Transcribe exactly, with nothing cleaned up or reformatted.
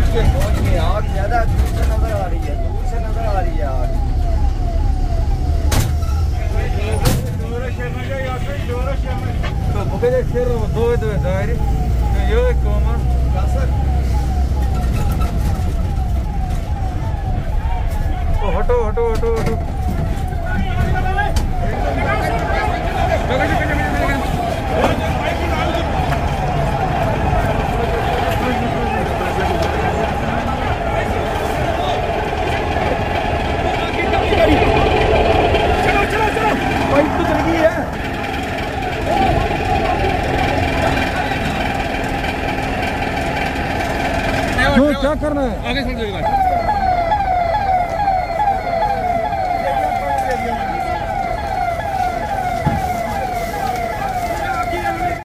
के पहुंच गए। आग ज्यादा दूर से नजर आ रही है, दूर से नजर आ रही है आग। तो बुके दे शेर दो दो दायरे तो यो एक कोमा सर तो हटो हटो हटो हटो क्या करना है?